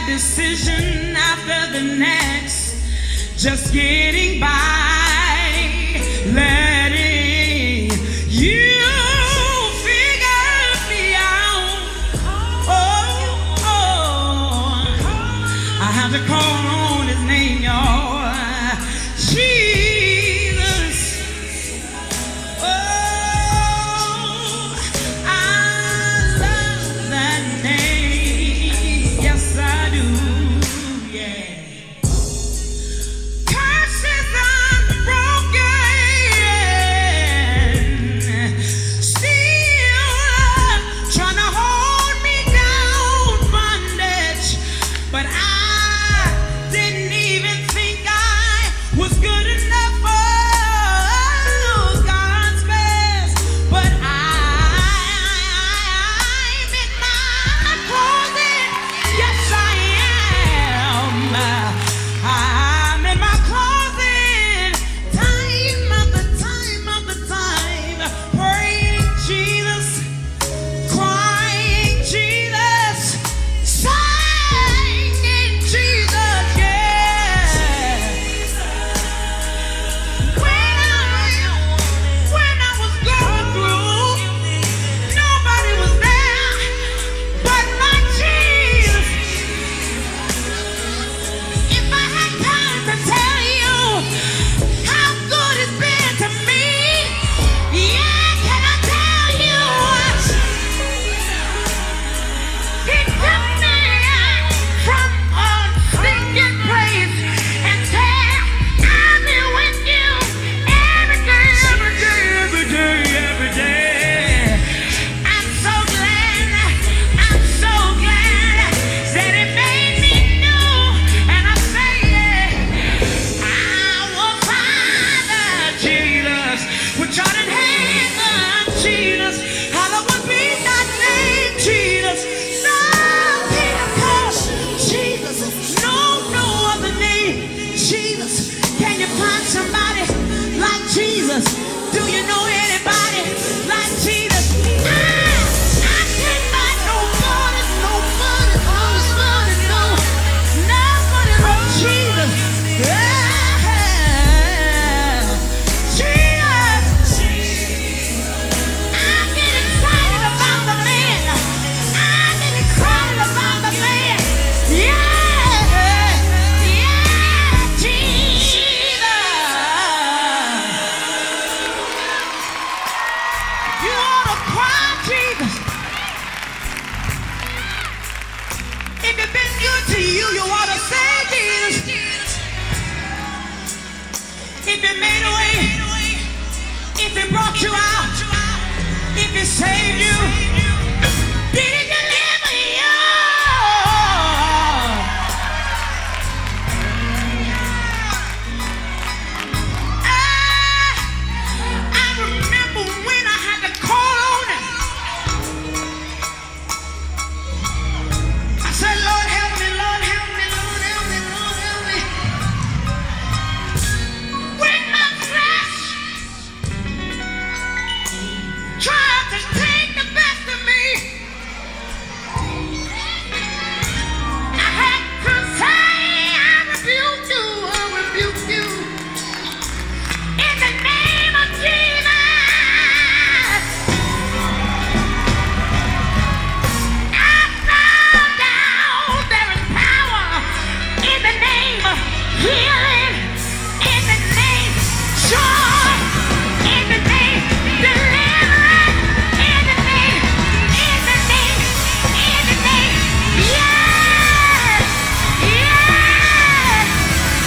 decision after the next, just getting by, letting you figure me out. I have to call on his name, y'all. Jesus. I love that name. Yes, I do. Yeah. Curses unbroken, still trying to hold me down, bondage. But I didn't even think I was good enough for God's best. But I'm in my closet. Yes, I am. I'm in my closet. Time after time, praying Jesus, crying Jesus, singing Jesus, yeah. When I was going through, nobody was there but my Jesus. If I had time to tell you how good it's been to me, yeah, can I tell you? He took me from a stinking place and said, I'll be with you every day, every day, every day, every day. I'm so glad that it made me new. And I say, yeah, our Father Jesus, which art in heaven, Jesus, hallowed be thy name, Jesus. Nothing else, Jesus, no other name, Jesus. Can you find somebody like Jesus? Do you know anybody like Jesus? I can't find nobody like Jesus. Yeah. Jesus. I get excited about the man. I get excited about the man. Yeah, Jesus. You ought to cry, Jesus. If it's been good to you, you ought to say Jesus. If it made a way, if it brought you out, if it saved you, did it deliver you? I remember when I had to call on him. I said, Lord, help me, Lord, help me, Lord, help me, Lord, help me. When my flesh tried to take the best of me, I had to say, I rebuke you. In the name of Jesus, I found out there is power in the name of healing, in the name joy, in the name deliverance, in the name, yeah, yeah,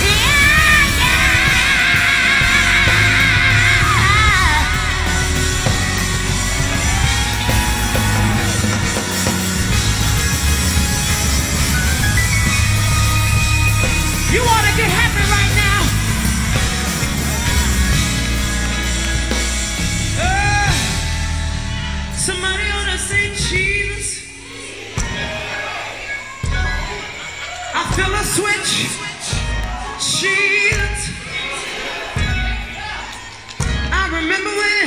you want to get happy right now? Somebody ought to say Jesus. I feel a switch. Jesus. I remember when